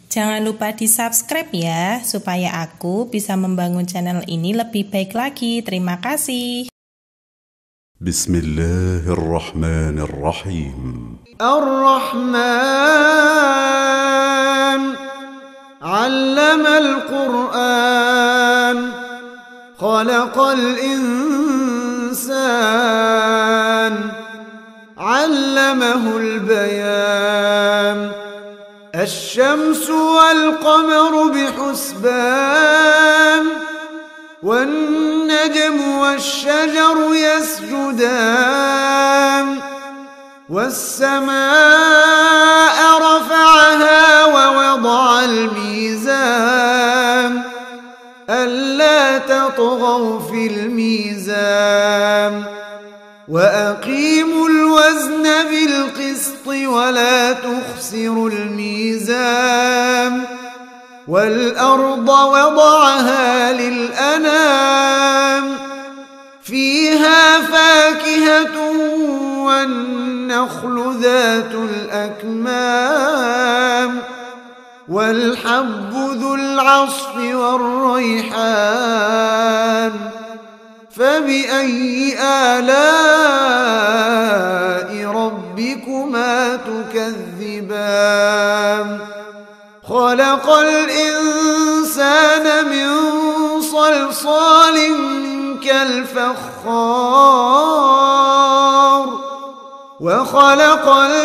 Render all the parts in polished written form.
Jangan lupa di-subscribe ya, supaya aku bisa membangun channel ini lebih baik lagi. Terima kasih. Bismillahirrahmanirrahim. Ar-Rahman 'allamal Qur'an, khalaqal insan, 'allamahul bayan. الشمس والقمر بحسبان والنجم والشجر يسجدان والسماء رفعها ووضع الميزان ألا تطغوا في الميزان وأقيموا الوزن بالقسط ولا تخسروا الميزان والأرض وضعها للأنام فيها فاكهة والنخل ذات الأكمام والحب ذو العصف والريحان فبأي آلاء ربكما تكذبان خلق الإنسان من صلصال كالفخار وخلق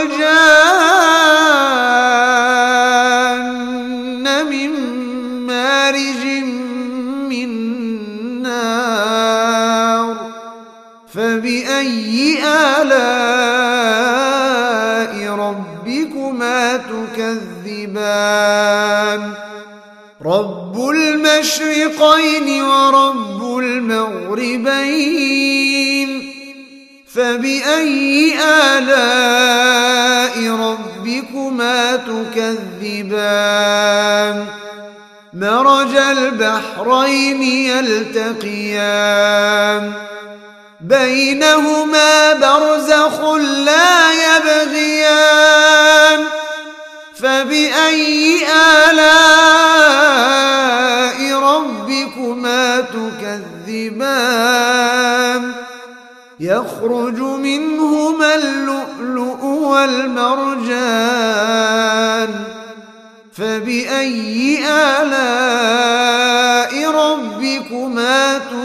الجان من مارج من نار فبأي آلاء ربكما تكذبان رب المشرقين ورب المغربين فبأي آلاء ربكما تكذبان مرج البحرين يلتقيان بينهما برزخ لا يبغيان فبأي آلاء ربكما تكذبان يخرج منهما اللؤلؤ والمرجان فبأي آلاء ربكما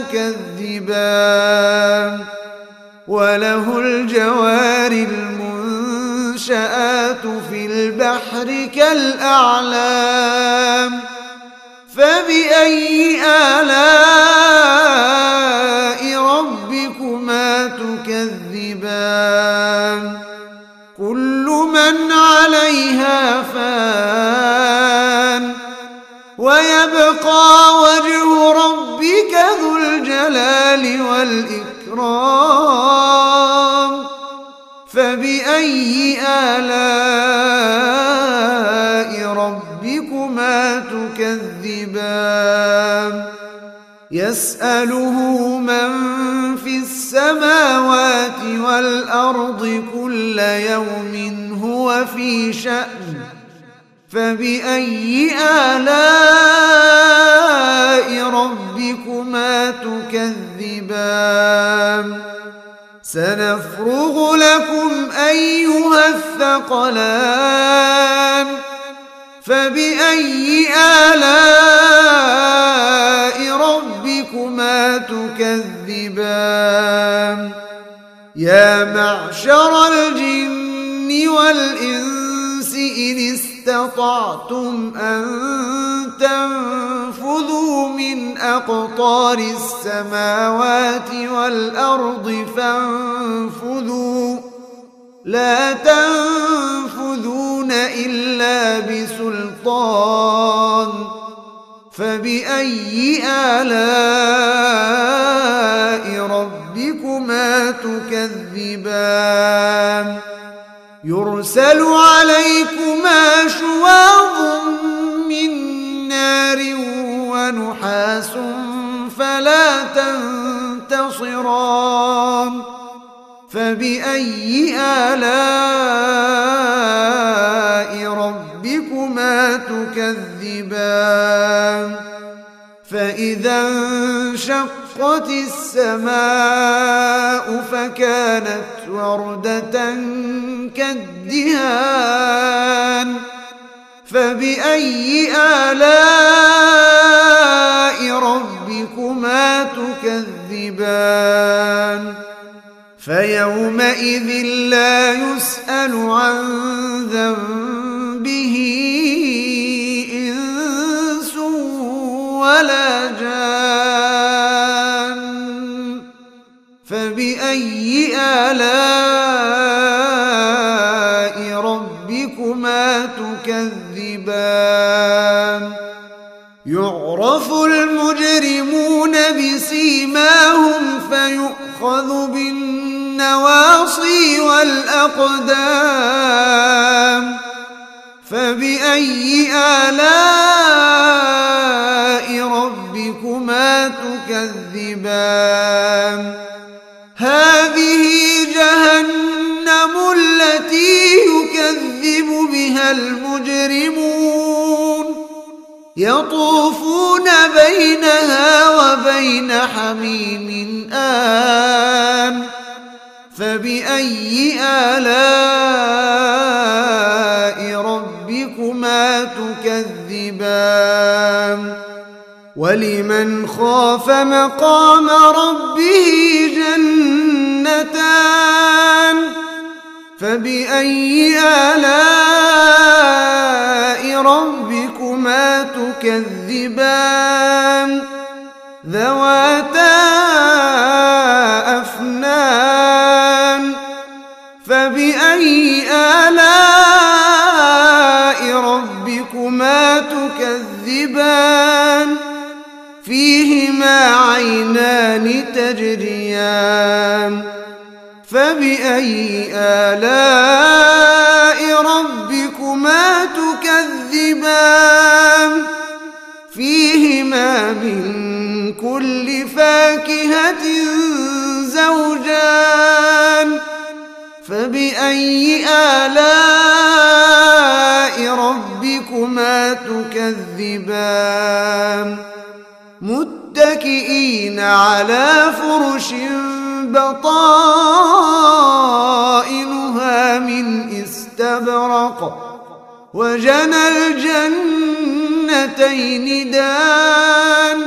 تكذبان وله الجوار المنشآت في البحر كالأعلام فبأي آلاء ربكما تكذبان كل من عليها فان ويبقى وجه ربك ذو الجلال والإكرام فبأي آلاء ربكما تكذبان يسأله من في السماوات والأرض كل يوم هو في شأن فبأي آلاء ربكما تكذبان سنفرغ لكم أيها الثقلان فبأي آلاء ربكما تكذبان يا معشر الجن والإنس إن استطعتم أن تنفذوا من أقطار السماوات والأرض فانفذوا لا تنفذون إلا بسلطان فبأي آلاء ربكما تكذبان يرسل عليكما شواظ من نار ونحاس فلا تنتصران فبأي آلاء ربكما ربكما تكذبان فإذا انشقت السماء فكانت وردة كالدهان فبأي آلاء ربكما تكذبان فيومئذ لا يسأل عن ذنبه إنس ولا جان فبأي آلاء ربكما تكذبان يعرف المجرمون بسيماهم فيؤخذ بالنواصي والأقدام فبأي آلاء ربكما تكذبان هذه جهنم التي يكذب بها المجرمون يطوفون بينها وبين حميم آن فبأي آلاء ربكما تكذبان ولمن خاف مقام ربه جنتان فبأي آلاء ربكما تكذبان ذواتا أفنان فبأي آلاء ربكما تكذبان فيهما عينان تجريان فبأي آلاء ربكما تكذبان فيهما من كل فاكهة زوجان فبأي آلاء ربكما تكذبان متكئين على فرش بطائنها من استبرق وجنى الجنتين دان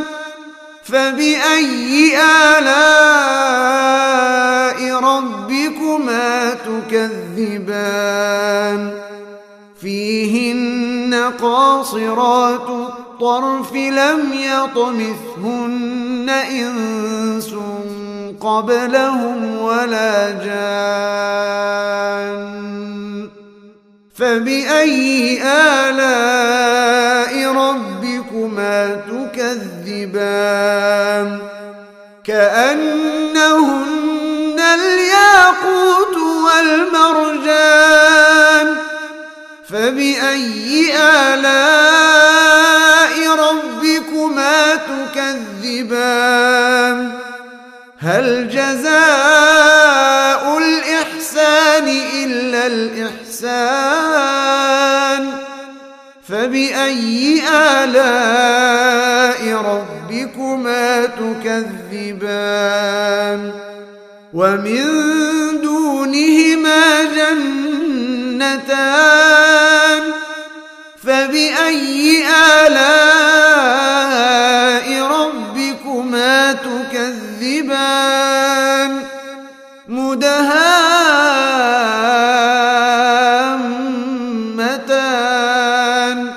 فبأي آلاء ربكما تكذبان فيهن قاصرات الطرف لم يطمثهن إنس قبلهم ولا جان فبأي آلاء ربكما تكذبان كأنهن الياقوت والمرجان فبأي آلاء ربكما تكذبان هل جزاء الإحسان إلا الإحسان فبأي آلاء ربكما تكذبان ومن دونهما جنتان فبأي آلاء ربكما تكذبان مدهامتان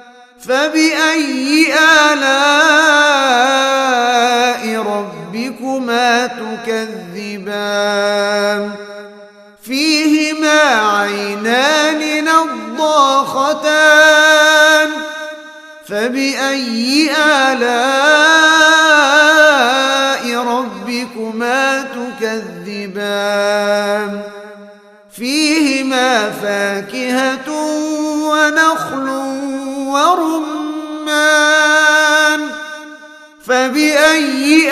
فبأي آلاء ربكما تكذبان فيهما عينان نضاختان فبأي آلاء ربكما تكذبان فيهما فاكهة ونخل ورمان فبأي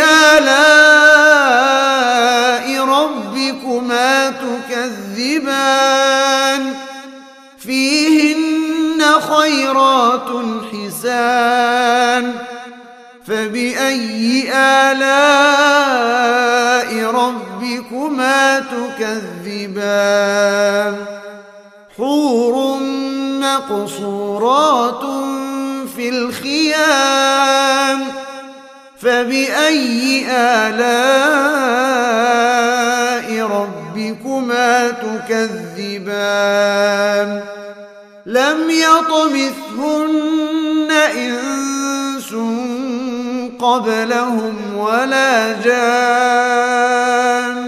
آلاء ربكما تكذبان فيهن خيرات حسان فبأي آلاء ربكما تكذبان حور مقصورات في الخيام فبأي آلاء ربكما تكذبان لم يطمثهن إنس قبلهم ولا جان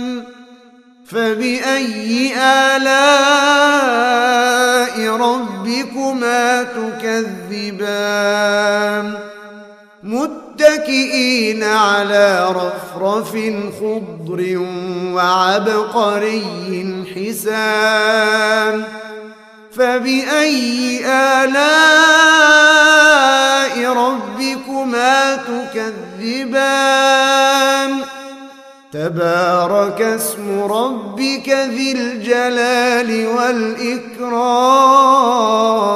فبأي آلاء ربكما تكذبان متكئين على رفرف خضر وعبقري حسان فبأي آلاء ربكما تكذبان تبارك اسم ربك ذي الجلال والإكرام